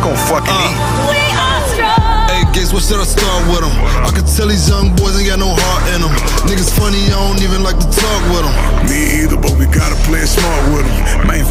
gon' fucking eat. We are strong. Hey, Gates, what should I start with them? I can tell these young boys ain't got no heart in them. Niggas funny, I don't even like to talk with them. Me either, but we gotta play it smart with them. Man,